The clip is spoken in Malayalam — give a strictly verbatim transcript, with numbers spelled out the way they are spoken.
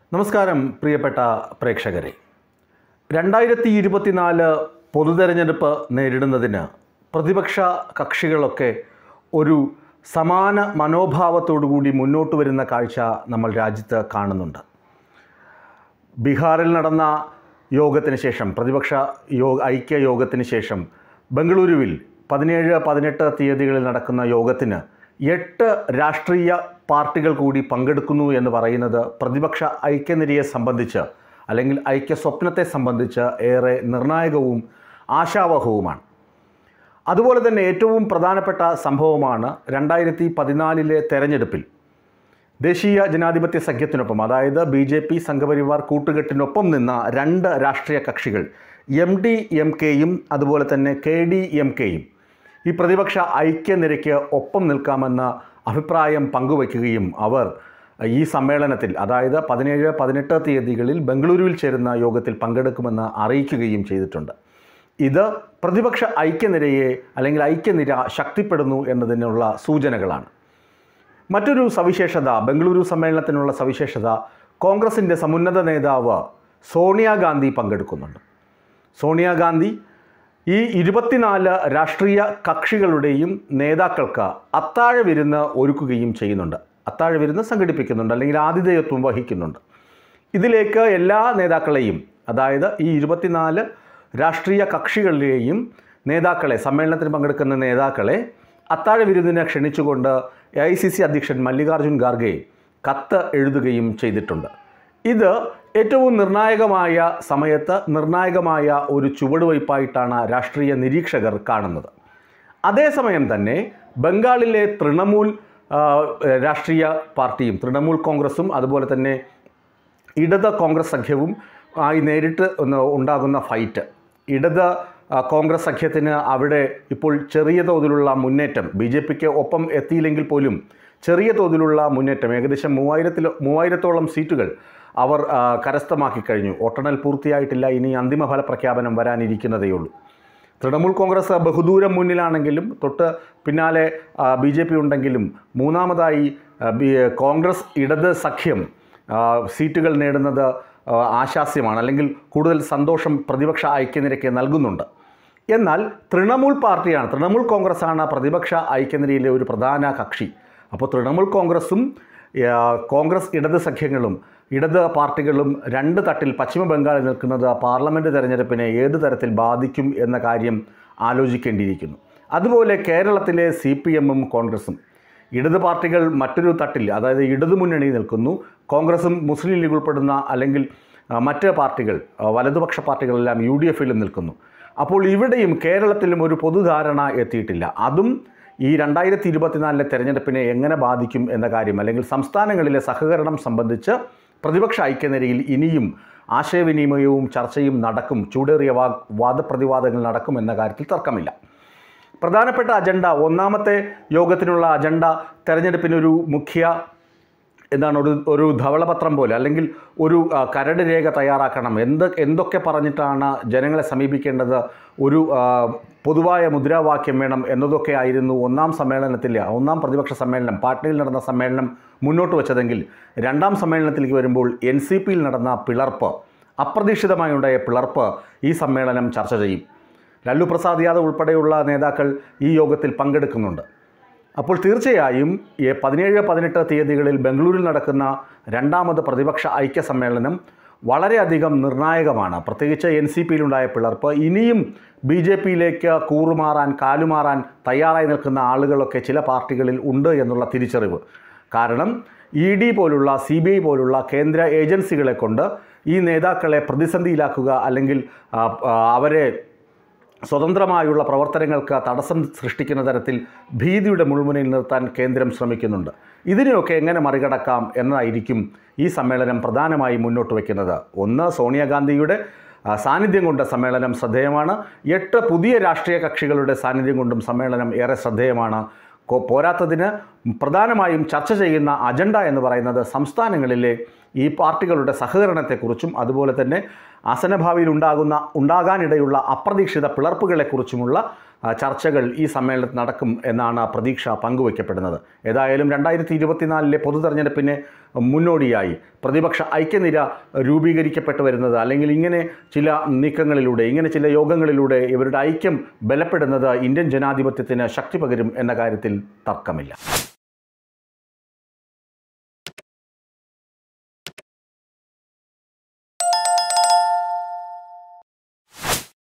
നമസ്കാരം പ്രിയപ്പെട്ട പ്രേക്ഷകരെ. രണ്ടായിരത്തി ഇരുപത്തിനാല് പൊതുതെരഞ്ഞെടുപ്പ് നേരിടുന്നതിന് പ്രതിപക്ഷ കക്ഷികളൊക്കെ ഒരു സമാന മനോഭാവത്തോടുകൂടി മുന്നോട്ട് വരുന്ന കാഴ്ച നമ്മൾ രാജ്യത്ത് കാണുന്നുണ്ട്. ബീഹാറിൽ നടന്ന യോഗത്തിന് ശേഷം, പ്രതിപക്ഷ യോ ഐക്യ യോഗത്തിന് ശേഷം ബംഗളൂരുവിൽ പതിനേഴ് പതിനെട്ട് തീയതികളിൽ നടക്കുന്ന യോഗത്തിന് എട്ട് രാഷ്ട്രീയ പാർട്ടികൾ കൂടി പങ്കെടുക്കുന്നു എന്ന് പറയുന്നത് പ്രതിപക്ഷ ഐക്യനിരയെ സംബന്ധിച്ച് അല്ലെങ്കിൽ ഐക്യ സ്വപ്നത്തെ സംബന്ധിച്ച് ഏറെ നിർണായകവും ആശാവഹവുമാണ്. അതുപോലെ തന്നെ ഏറ്റവും പ്രധാനപ്പെട്ട സംഭവമാണ് രണ്ടായിരത്തി പതിനാലിലെ തെരഞ്ഞെടുപ്പിൽ ദേശീയ ജനാധിപത്യ സഖ്യത്തിനൊപ്പം, അതായത് ബി ജെ പി സംഘപരിവാർ കൂട്ടുകെട്ടിനൊപ്പം നിന്ന രണ്ട് രാഷ്ട്രീയ കക്ഷികൾ എം ഡി എം കെയും അതുപോലെ തന്നെ കെ ഡി എം കെയും ഈ പ്രതിപക്ഷ ഐക്യനിരയ്ക്ക് ഒപ്പം നിൽക്കാമെന്ന അഭിപ്രായം പങ്കുവയ്ക്കുകയും അവർ ഈ സമ്മേളനത്തിൽ, അതായത് പതിനേഴ് പതിനെട്ട് തീയതികളിൽ ബംഗളൂരുവിൽ ചേരുന്ന യോഗത്തിൽ പങ്കെടുക്കുമെന്ന് അറിയിക്കുകയും ചെയ്തിട്ടുണ്ട്. ഇത് പ്രതിപക്ഷ ഐക്യനിരയെ അല്ലെങ്കിൽ ഐക്യനിര ശക്തിപ്പെടുന്നു എന്നതിനുള്ള സൂചനകളാണ്. മറ്റൊരു സവിശേഷത, ബംഗളൂരു സമ്മേളനത്തിനുള്ള സവിശേഷത, കോൺഗ്രസിൻ്റെ സമുന്നത നേതാവ് സോണിയാഗാന്ധി പങ്കെടുക്കുന്നുണ്ട്. സോണിയാഗാന്ധി ഈ ഇരുപത്തിനാല് രാഷ്ട്രീയ കക്ഷികളുടെയും നേതാക്കൾക്ക് അത്താഴ വിരുന്ന് ഒരുക്കുകയും ചെയ്യുന്നുണ്ട്. അത്താഴ വിരുന്ന് സംഘടിപ്പിക്കുന്നുണ്ട്, അല്ലെങ്കിൽ ആതിഥേയത്വം വഹിക്കുന്നുണ്ട്. ഇതിലേക്ക് എല്ലാ നേതാക്കളെയും, അതായത് ഈ ഇരുപത്തിനാല് രാഷ്ട്രീയ കക്ഷികളിലെയും നേതാക്കളെ, സമ്മേളനത്തിൽ പങ്കെടുക്കുന്ന നേതാക്കളെ അത്താഴ വിരുന്നിനെ ക്ഷണിച്ചുകൊണ്ട് എ ഐ സി സി അധ്യക്ഷൻ മല്ലികാർജുൻ ഖാർഗെ കത്ത് എഴുതുകയും ചെയ്തിട്ടുണ്ട്. ഇത് ഏറ്റവും നിർണായകമായ സമയത്ത് നിർണായകമായ ഒരു ചുവടുവയ്പായിട്ടാണ് രാഷ്ട്രീയ നിരീക്ഷകർ കാണുന്നത്. അതേസമയം തന്നെ ബംഗാളിലെ തൃണമൂൽ രാഷ്ട്രീയ പാർട്ടിയും തൃണമൂൽ കോൺഗ്രസും അതുപോലെ തന്നെ ഇടത് കോൺഗ്രസ് സഖ്യവും ആയി നേരിട്ട് ഉണ്ടാകുന്ന ഫൈറ്റ്, ഇടത് കോൺഗ്രസ് സഖ്യത്തിന് അവിടെ ഇപ്പോൾ ചെറിയ തോതിലുള്ള മുന്നേറ്റം, ബി ജെ പിക്ക് ഒപ്പം എത്തിയില്ലെങ്കിൽ പോലും ചെറിയ തോതിലുള്ള മുന്നേറ്റം, ഏകദേശം മൂവായിരത്തിൽ മൂവായിരത്തോളം സീറ്റുകൾ അവർ കരസ്ഥമാക്കി കഴിഞ്ഞു. വോട്ടെണ്ണൽ പൂർത്തിയായിട്ടില്ല, ഇനി അന്തിമ ഫലപ്രഖ്യാപനം വരാനിരിക്കുന്നതേയുള്ളൂ. തൃണമൂൽ കോൺഗ്രസ് ബഹുദൂരം മുന്നിലാണെങ്കിലും തൊട്ട് പിന്നാലെ ബി ജെ പി ഉണ്ടെങ്കിലും മൂന്നാമതായി കോൺഗ്രസ് ഇടത് സഖ്യം സീറ്റുകൾ നേടുന്നത് ആശാസ്യമാണ്, അല്ലെങ്കിൽ കൂടുതൽ സന്തോഷം പ്രതിപക്ഷ ഐക്യനിരയ്ക്ക് നൽകുന്നുണ്ട്. എന്നാൽ തൃണമൂൽ പാർട്ടിയാണ്, തൃണമൂൽ കോൺഗ്രസ്സാണ് പ്രതിപക്ഷ ഐക്യനിരയിലെ ഒരു പ്രധാന കക്ഷി. അപ്പോൾ തൃണമൂൽ കോൺഗ്രസും കോൺഗ്രസ് ഇടത് സഖ്യങ്ങളും ഇടത് പാർട്ടികളും രണ്ട് തട്ടിൽ പശ്ചിമ ബംഗാളിൽ നിൽക്കുന്നത് പാർലമെൻറ്റ് തെരഞ്ഞെടുപ്പിനെ ഏത് തരത്തിൽ ബാധിക്കും എന്ന കാര്യം ആലോചിക്കേണ്ടിയിരിക്കുന്നു. അതുപോലെ കേരളത്തിലെ സി പി എമ്മും കോൺഗ്രസും ഇടത് പാർട്ടികൾ മറ്റൊരു തട്ടിൽ, അതായത് ഇടതുമുന്നണിയിൽ നിൽക്കുന്നു. കോൺഗ്രസും മുസ്ലിം ലീഗ് ഉൾപ്പെടുന്ന അല്ലെങ്കിൽ മറ്റ് പാർട്ടികൾ, വലതുപക്ഷ പാർട്ടികളെല്ലാം യു ഡി എഫിലും നിൽക്കുന്നു. അപ്പോൾ ഇവിടെയും കേരളത്തിലും ഒരു പൊതുധാരണ എത്തിയിട്ടില്ല. അതും ഈ രണ്ടായിരത്തി ഇരുപത്തിനാലിലെ തെരഞ്ഞെടുപ്പിനെ എങ്ങനെ ബാധിക്കും എന്ന കാര്യം, അല്ലെങ്കിൽ സംസ്ഥാനങ്ങളിലെ സഹകരണം സംബന്ധിച്ച് പ്രതിപക്ഷ ഐക്യനിരയിൽ ഇനിയും ആശയവിനിമയവും ചർച്ചയും നടക്കും, ചൂടേറിയ വാ വാദപ്രതിവാദങ്ങൾ നടക്കും എന്ന കാര്യത്തിൽ തർക്കമില്ല. പ്രധാനപ്പെട്ട അജണ്ട, ഒന്നാമത്തെ യോഗത്തിനുള്ള അജണ്ട തെരഞ്ഞെടുപ്പിനൊരു മുഖ്യ എന്താണ് ഒരു ഒരു ധവളപത്രം പോലെ, അല്ലെങ്കിൽ ഒരു കരട് രേഖ തയ്യാറാക്കണം, എന്ത് എന്തൊക്കെ പറഞ്ഞിട്ടാണ് ജനങ്ങളെ സമീപിക്കേണ്ടത്, ഒരു പൊതുവായ മുദ്രാവാക്യം വേണം എന്നതൊക്കെ ആയിരുന്നു ഒന്നാം സമ്മേളനത്തിലെ ഒന്നാം പ്രതിപക്ഷ സമ്മേളനം, പാട്നയിൽ നടന്ന സമ്മേളനം മുന്നോട്ട് വെച്ചതെങ്കിൽ രണ്ടാം സമ്മേളനത്തിലേക്ക് വരുമ്പോൾ എൻ സി പിയിൽ നടന്ന പിളർപ്പ്, അപ്രതീക്ഷിതമായി ഉണ്ടായ പിളർപ്പ് ഈ സമ്മേളനം ചർച്ച ചെയ്യും. ലാലു പ്രസാദ് യാദവ് ഉൾപ്പെടെയുള്ള നേതാക്കൾ ഈ യോഗത്തിൽ പങ്കെടുക്കുന്നുണ്ട്. അപ്പോൾ തീർച്ചയായും ഈ പതിനേഴ് പതിനെട്ട് തീയതികളിൽ ബംഗളൂരിൽ നടക്കുന്ന രണ്ടാമത് പ്രതിപക്ഷ ഐക്യ സമ്മേളനം വളരെയധികം നിർണായകമാണ്. പ്രത്യേകിച്ച് എൻ സി പിയിലുണ്ടായ പിളർപ്പ്, ഇനിയും ബി ജെ പിയിലേക്ക് കൂറുമാറാൻ കാലുമാറാൻ തയ്യാറായി നിൽക്കുന്ന ആളുകളൊക്കെ ചില പാർട്ടികളിൽ ഉണ്ട് എന്നുള്ള തിരിച്ചറിവ്. കാരണം ഇ ഡി പോലുള്ള സി ബി ഐ പോലുള്ള കേന്ദ്ര ഏജൻസികളെ കൊണ്ട് ഈ നേതാക്കളെ പ്രതിസന്ധിയിലാക്കുക, അല്ലെങ്കിൽ അവരെ സ്വതന്ത്രമായുള്ള പ്രവർത്തനങ്ങൾക്ക് തടസ്സം സൃഷ്ടിക്കുന്ന തരത്തിൽ ഭീതിയുടെ മുൾമുനയിൽ നിർത്താൻ കേന്ദ്രം ശ്രമിക്കുന്നുണ്ട്. ഇതിനെയൊക്കെ എങ്ങനെ മറികടക്കാം എന്നതായിരിക്കും ഈ സമ്മേളനം പ്രധാനമായും മുന്നോട്ട് വയ്ക്കുന്നത്. ഒന്ന്, സോണിയാഗാന്ധിയുടെ സാന്നിധ്യം കൊണ്ട് സമ്മേളനം ശ്രദ്ധേയമാണ്. എട്ട് പുതിയ രാഷ്ട്രീയ കക്ഷികളുടെ സാന്നിധ്യം കൊണ്ടും സമ്മേളനം ഏറെ ശ്രദ്ധേയമാണ്. പോരാത്തതിന് പ്രധാനമായും ചർച്ച ചെയ്യുന്ന അജണ്ട എന്ന് പറയുന്നത് സംസ്ഥാനങ്ങളിലെ ഈ പാർട്ടികളുടെ സഹകരണത്തെക്കുറിച്ചും അതുപോലെ തന്നെ ആസന്നഭാവിയിൽ ഉണ്ടാകുന്ന ഉണ്ടാകാനിടയുള്ള അപ്രതീക്ഷിത പിളർപ്പുകളെക്കുറിച്ചുമുള്ള ചർച്ചകൾ ഈ സമ്മേളനത്തിൽ നടക്കും എന്നാണ് പ്രതീക്ഷ പങ്കുവയ്ക്കപ്പെടുന്നത്. ഏതായാലും രണ്ടായിരത്തി ഇരുപത്തിനാലിലെ പൊതു തെരഞ്ഞെടുപ്പിന് മുന്നോടിയായി പ്രതിപക്ഷ ഐക്യനിര രൂപീകരിക്കപ്പെട്ടു വരുന്നത്, അല്ലെങ്കിൽ ഇങ്ങനെ ചില നീക്കങ്ങളിലൂടെ, ഇങ്ങനെ ചില യോഗങ്ങളിലൂടെ ഇവരുടെ ഐക്യം ബലപ്പെടുന്നത് ഇന്ത്യൻ ജനാധിപത്യത്തിന് ശക്തി പകരും എന്ന കാര്യത്തിൽ തർക്കമില്ല.